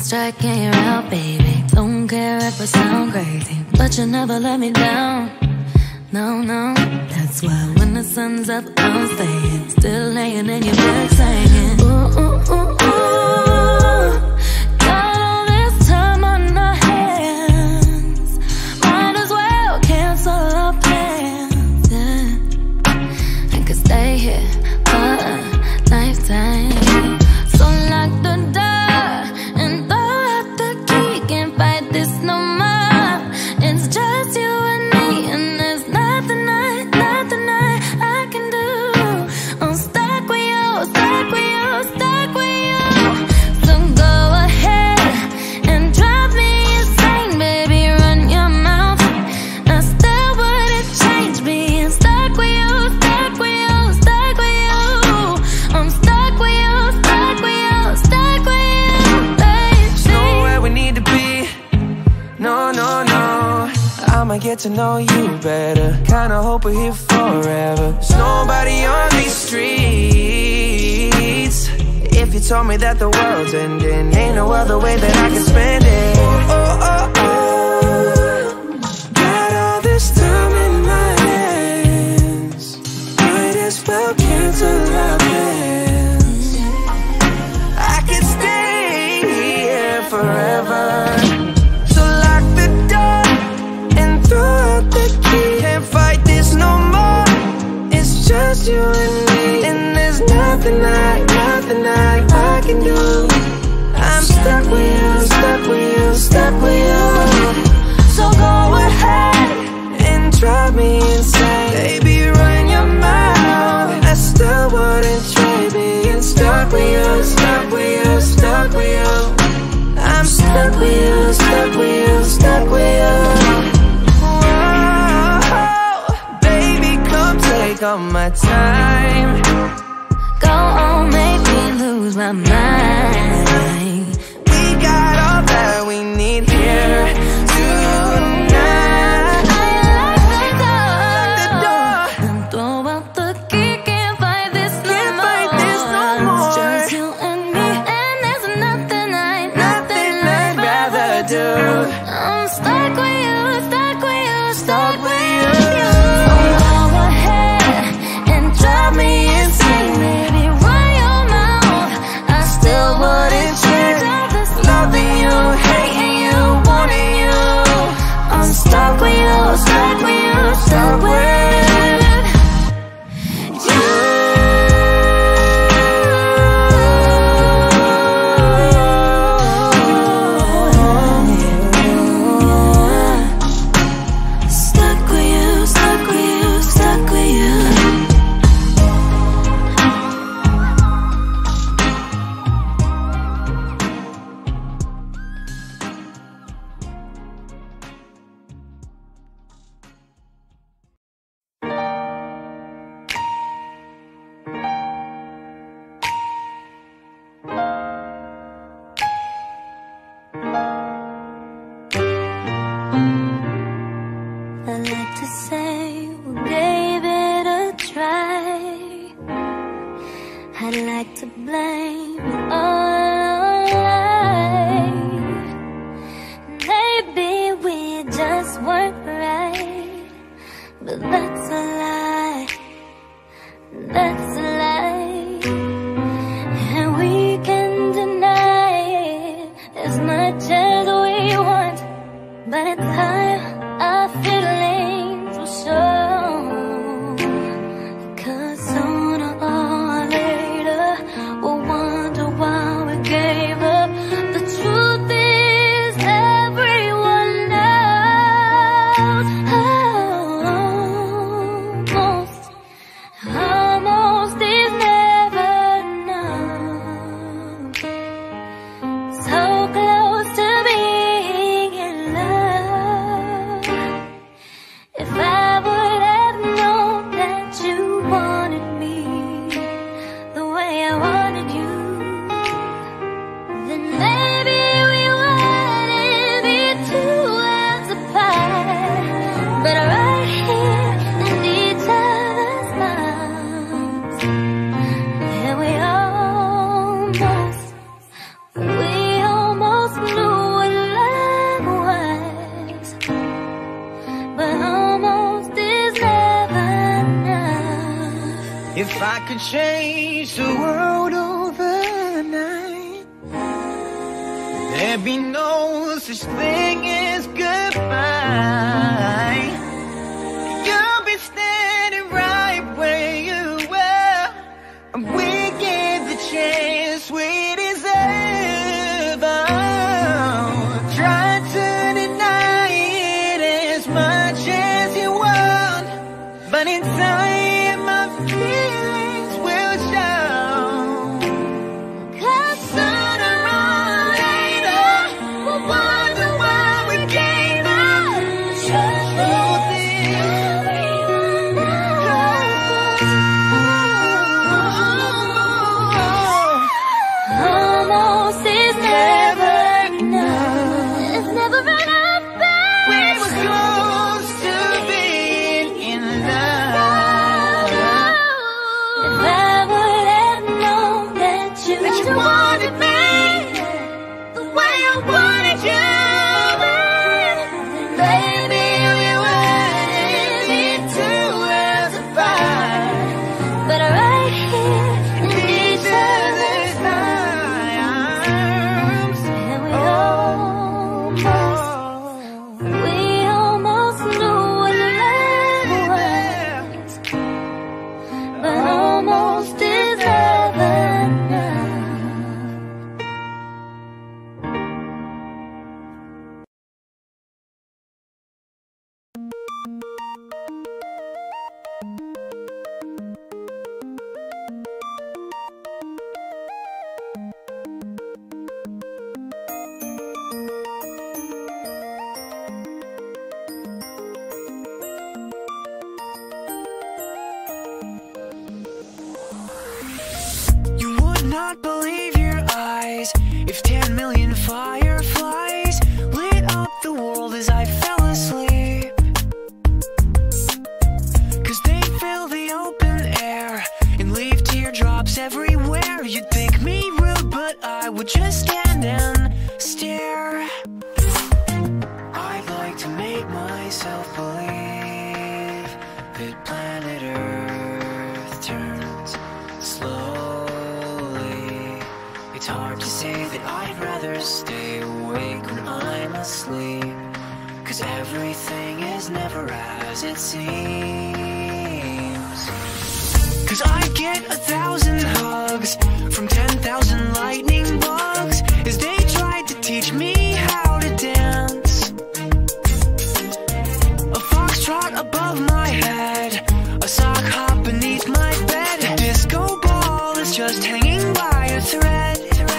striking you out, baby. Don't care if I sound crazy, but you never let me down. No, no, that's why when the sun's up, I'm staying, still laying in your bed singing. Ooh, ooh, ooh, ooh. Got all this time on our hands, might as well cancel our plans, yeah. I could stay here for a lifetime. So lock the door and throw out the key. Can't fight this no more. It's just you and me, and there's nothing I can do. I'm stuck with you, stuck with you, stuck with you. So go ahead and drive me insane, baby. Run your mouth. I still wouldn't change being stuck with you, stuck with you, stuck with you. I'm stuck with you, stuck with you, stuck with you, baby. There's nowhere we need to be. No, no, no. I'ma get to know you better. Kinda hope we're here forever. There's nobody on these streets. If you told me that the world's ending, ain't no other way that I can spend it. Oh, oh, oh, oh. Got all this time in my hands, might as well cancel our plans. I could stay here forever. So lock the door and throw out the key. Can't fight this no more. It's just you and me, and there's nothing I can do. I'm stuck with you, stuck with you, stuck with you. So go ahead and drive me insane, baby. Run your mouth. I still wouldn't trade being stuck with you, stuck with you, stuck with you. I'm stuck with you, stuck with you, stuck with you. Whoa, baby, come take all my time. Go on, make me lose my mind. We got all that we need here tonight. Lock the door and throw out the key. Can't fight this no more. It's just you and me, and there's nothing I'd rather do. I'm stuck with you, stuck with you, stuck with you. So go ahead and drive me insane, baby. Run your mouth. I still wouldn't change all this loving you, hating you, wanting you. I'm stuck with you, stuck with you, stuck with you. Stuck with you, stuck with you, stuck with you. I like to say we gave it a try. I'd like to blame it all on life. Maybe we just weren't right, but that's a lie. That's a lie. And we can deny it as much as we want, but it's time our feelings will show. 'Cause sooner or later we'll wonder why we gave up. The truth is everyone knows. Oh, If I could change the world overnight, there'd be no such thing as goodbye. You'll be standing right where you were, and we get the chance we deserve. Oh, try to deny it as much as you want, but in time my feelings will show. 'Cause sooner or later we'll wonder why we gave up. Truth is, almost is never enough. It's never enough. we were close to being in love. If I would have known that you wanted me the way I wanted you, baby, we wouldn't need to worlds apart. but right here in each other's arms, and we almost knew what love was, but almost is never enough. you would not believe your eyes if 10 million fireflies lit up the world as I fell asleep. 'Cause they fill the open air and leave teardrops everywhere. You'd think me rude, but I would just stand and stare. I'd like to make myself believe that planet Earth turns slowly. It's hard to say that I'd rather stay awake when I'm asleep, 'cause everything is never as it seems. 'Cause I get 1,000 hugs from 10,000 lightning bugs as they tried to teach me how to dance. A foxtrot above my head, a sock hop beneath my bed, a disco ball is just hanging by a thread.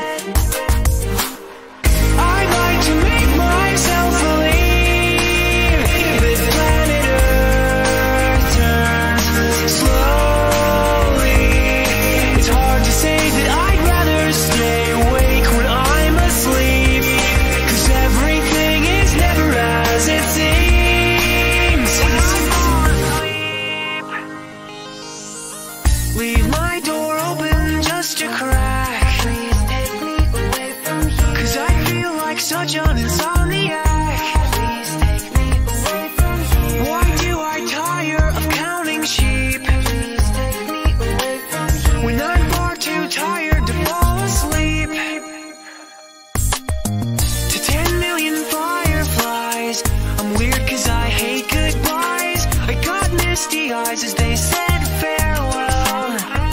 I'd like to make myself believe that planet Earth turns slowly. It's hard to say that I'd rather stay awake when I'm asleep, 'cause everything is never as it seems. Leave my door open just a crack. Please take me away from here, 'cause I feel like such an insomniac. Please take me away from here. Why do I tire of counting sheep? Please take me away from here, when I'm far too tired to fall asleep. To 10 million fireflies, I'm weird 'cause I hate goodbyes. I got misty eyes as they said farewell,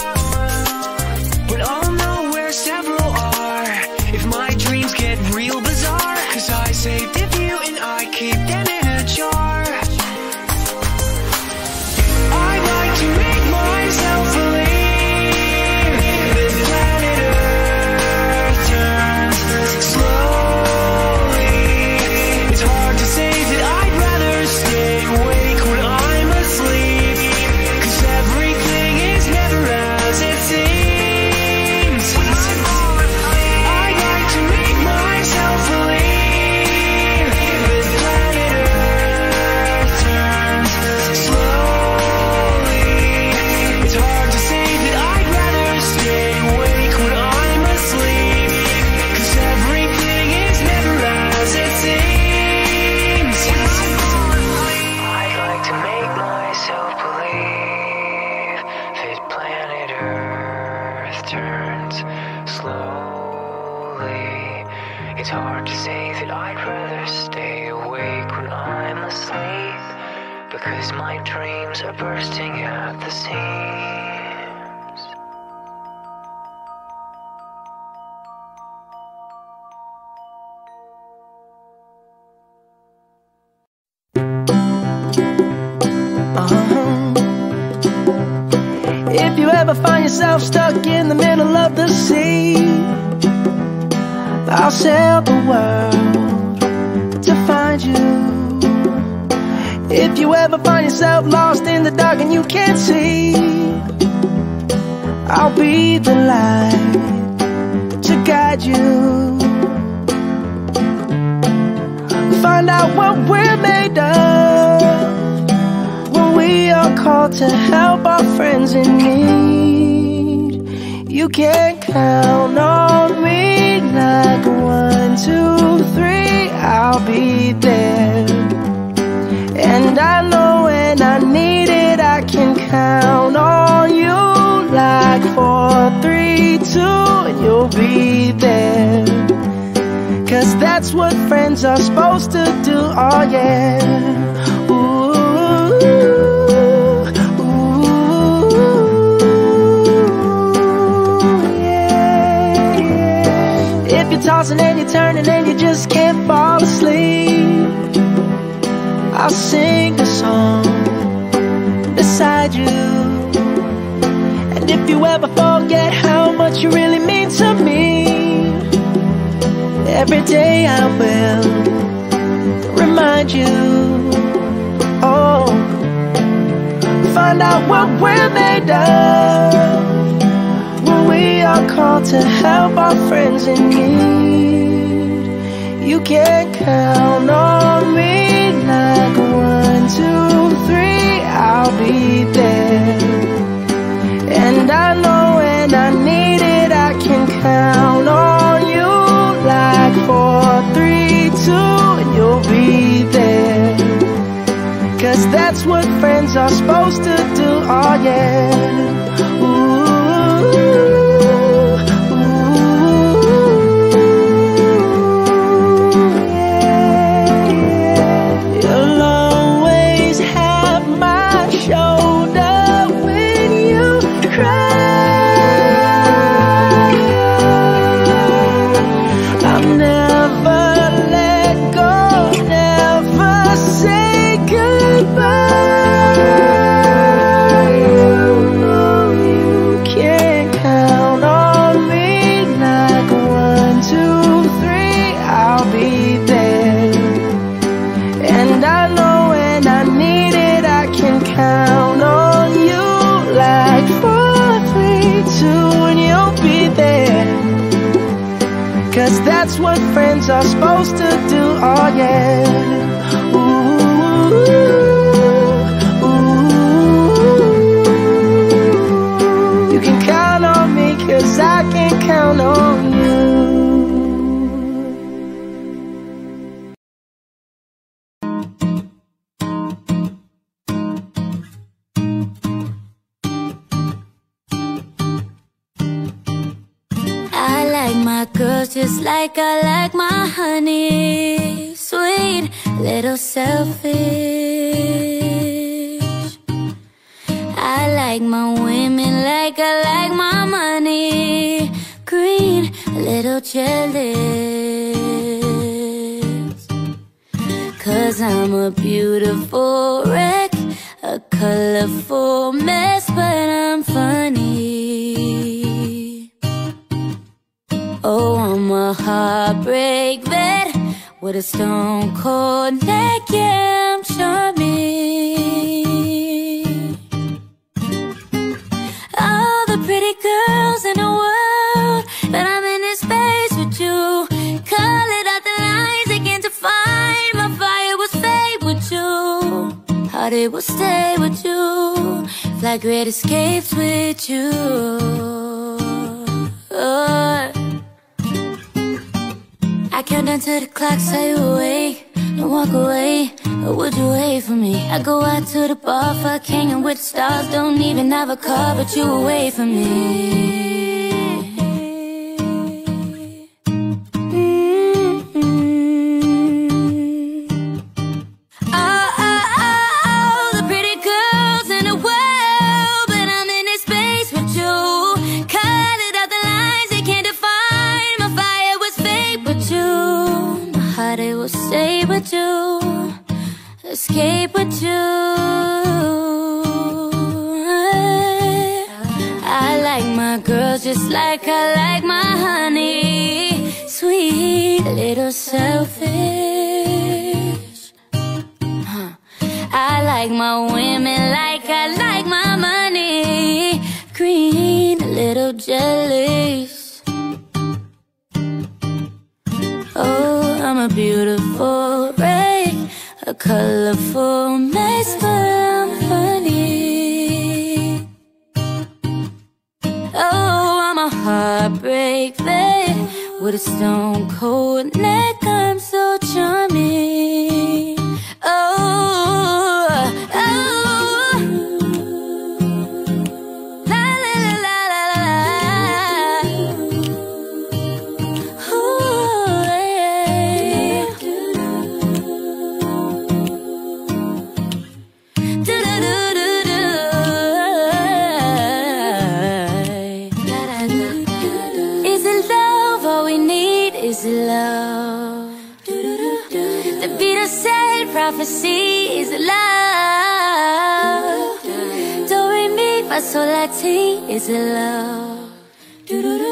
but I'll know where several are if my dreams get real bizarre, 'cause I saved a few and I keep them in a jar. I'd like to make myself believe that planet Earth turns slowly. It's hard to say that I'd rather stay awake when I'm asleep, 'cause because my dreams are bursting at the seams. If you ever find yourself stuck in the middle of the sea, I'll sail the world to find you. If you ever find yourself lost in the dark and you can't see, I'll be the light to guide you. Find out what we're made of when we are called to help our friends in need. You can count on me like 1, 2, 3, I'll be there. And I know when I need it, I can count on you like 4, 3, 2, and you'll be there. 'Cause that's what friends are supposed to do, oh yeah. Ooh, ooh, yeah, yeah. If you're tossing and you're turning and you just can't fall asleep, I'll sing a song beside you. And if you ever forget how much you really mean to me, every day I will remind you. Oh, find out what we're made of when we are called to help our friends in need. You can count on me like 1, 2, 3, I'll be there. And I know when I need it, I can count on you like 4, 3, 2, and you'll be there. 'Cause that's what friends are supposed to do, oh yeah. Ooh, yeah, yeah. You'll always have my shoulder when you cry. I'll never let go, never say goodbye. You know you can count on me like 1, 2, 3, I'll be there. And I know when I need it, I can count on you like 4, 3, 2, and you'll be there. 'Cause that's what friends are supposed to do, oh yeah. Ooh, ooh. You can count on me 'cause I can count on you. I like my girls just like I like my honey. Sweet, little selfish. I like my women like I like my money. Green, a little jealous. 'Cause I'm a beautiful wreck, a colorful mess, but I'm funny. Oh, I'm a heartbreak vet with a stone cold neck, yeah, I'm charming. All the pretty girls in the world, but I'm in this space with you. Call it out the lines again to find my fire will stay with you. Heart it will stay with you. Fly great escapes with you. Oh. I count down to the clock, say you awake. Don't walk away, or would you wait for me? I go out to the bar, fuck hanging with the stars. Don't even have a car, but you wait for me. Oh, just like I like my honey. Sweet, a little selfish. I like my women like I like my money. Green, a little jealous. Oh, I'm a beautiful ray, a colorful mess, but I'm funny. Oh, I'm a heartbreak babe with a stone cold neck. I'm so charming. Oh, oh, la la la la la la. Ooh, yeah. Do do do do do. Is it love? All we need is love. The Beatles said prophecy is love. Do re mi fa sol la ti is love.